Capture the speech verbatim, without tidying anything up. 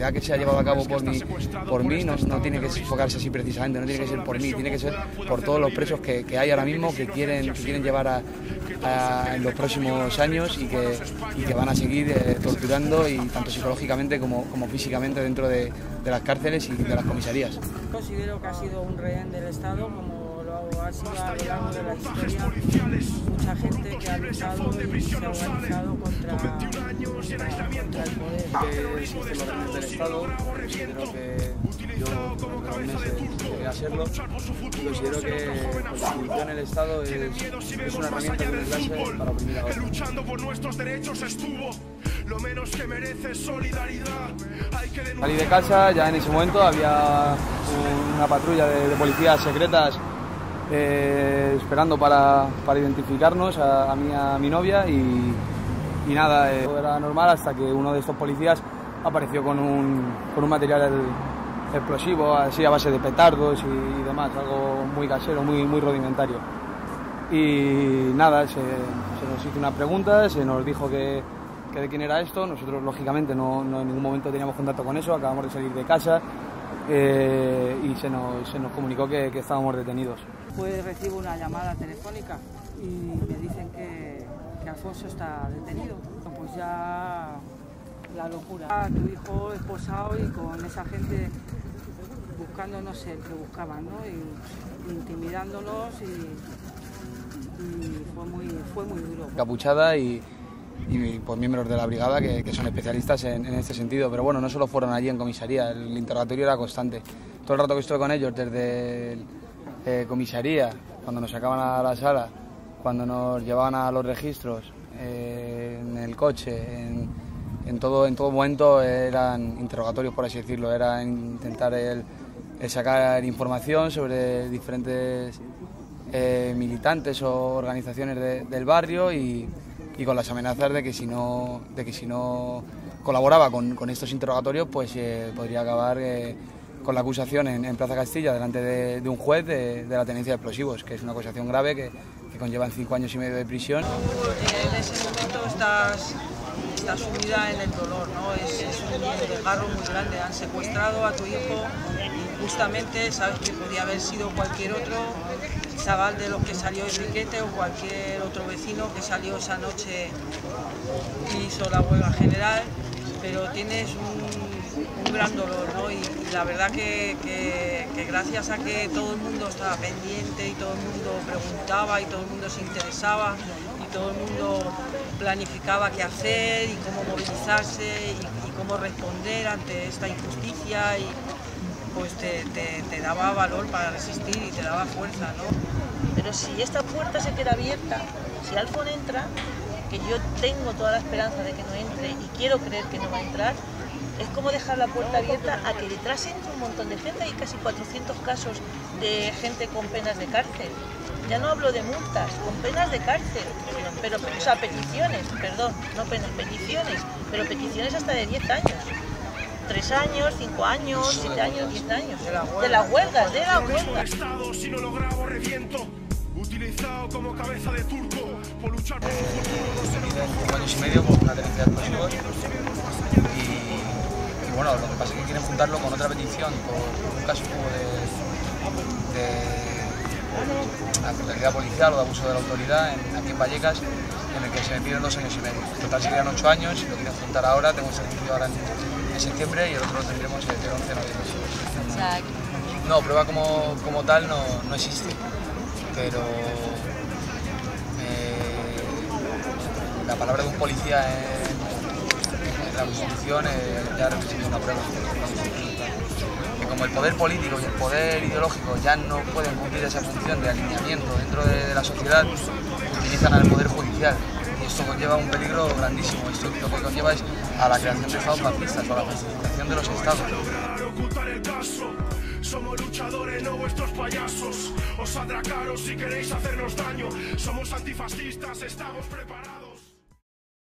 seguridad que se ha llevado a cabo por mí, por mí no, no tiene que enfocarse así precisamente, no tiene que ser por mí, tiene que ser por todos los presos que, que hay ahora mismo que quieren, que quieren llevar a, a, en los próximos años y que, y que van a seguir eh, torturando, y tanto psicológicamente como, como físicamente dentro de, de las cárceles y de las comisarías. Considero que ha sido un rehén del Estado, como lo ha sido a lo largo de la historia. Mucha gente que ha luchado y se ha organizado contra, contra, contra el poder. Que existen los rehenes del Estado, considero que yo durante unos meses llegué a serlo, y considero que pues, la corrupción en el Estado es, es una herramienta de clase para oprimir a otros. Salí de casa, ya en ese momento había una patrulla de, de policías secretas eh, esperando para, para identificarnos a, a mí y a mi novia, y, y nada, eh, todo era normal hasta que uno de estos policías apareció con un, con un material explosivo, así a base de petardos y, y demás, algo muy casero, muy, muy rudimentario. Y nada, se, se nos hizo una pregunta, se nos dijo que, que de quién era esto. Nosotros lógicamente no, no en ningún momento teníamos contacto con eso, acabamos de salir de casa eh, y se nos, se nos comunicó que, que estábamos detenidos. Pues recibo una llamada telefónica y me dicen que, que Alfonso está detenido. Pues ya la locura. Tu hijo esposado y con esa gente buscando, no sé, el que buscaban, ¿no? Y intimidándonos, y, y fue muy, fue muy duro. Capuchada y, y pues, miembros de la brigada que, que son especialistas en, en este sentido, pero bueno, no solo fueron allí en comisaría, el interrogatorio era constante. Todo el rato que estuve con ellos, desde el, eh, comisaría, cuando nos sacaban a la sala, cuando nos llevaban a los registros, eh, en el coche, en, en, todo, en todo momento eran interrogatorios, por así decirlo, era intentar el, el sacar información sobre diferentes eh, militantes o organizaciones de, del barrio, y, y con las amenazas de que si no, de que si no colaboraba con, con estos interrogatorios, pues eh, podría acabar eh, con la acusación en, en Plaza Castilla delante de, de un juez de, de la tenencia de explosivos, que es una acusación grave que, que conlleva cinco años y medio de prisión. En ese momento estás, estás sumida en el dolor, ¿no? Es, es un desgarro muy grande. Han secuestrado a tu hijo injustamente, sabes que podía haber sido cualquier otro chaval de los que salió Enriquete o cualquier otro vecino que salió esa noche y hizo la huelga general, pero tienes un, un gran dolor, ¿no? Y, y la verdad que, que, que gracias a que todo el mundo estaba pendiente y todo el mundo preguntaba y todo el mundo se interesaba y todo el mundo planificaba qué hacer y cómo movilizarse y, y cómo responder ante esta injusticia, y pues te, te, te daba valor para resistir y te daba fuerza, ¿no? Pero si esta puerta se queda abierta, si Alfon entra, que yo tengo toda la esperanza de que no entre y quiero creer que no va a entrar, es como dejar la puerta abierta a que detrás entre un montón de gente. Hay casi cuatrocientos casos de gente con penas de cárcel. Ya no hablo de multas, con penas de cárcel, pero, o sea, peticiones, perdón, no penas, peticiones, pero peticiones hasta de diez años. Tres años, cinco años, siete años, diez años. De las huelgas, de las huelgas. Si no lo grabo, reviento. Utilizado como cabeza de turco por luchar por su futuro. Cinco años y medio con una tenencia de explosivos. Y, y bueno, lo que pasa es que quieren juntarlo con otra petición por un caso de, de la brutalidad policial o de abuso de la autoridad en, aquí en Vallecas, en el que se me piden dos años y medio. En total serían ocho años y lo quieren juntar ahora. Tengo un servicio ahora en, en septiembre y el otro lo tendremos el once de noviembre. No, prueba como, como tal no, no existe, pero eh, la palabra de un policía en, en la Constitución eh, ya representa una prueba. Que como el poder político y el poder ideológico ya no pueden cumplir esa función de alineamiento dentro de, de la sociedad, utilizan al poder judicial. Y esto conlleva un peligro grandísimo. Esto lo que conlleva es a la creación de estados fascistas o a la facilitación de los estados. Somos luchadores, no vuestros payasos. Os saldrá caro si queréis hacernos daño. Somos antifascistas, estamos preparados.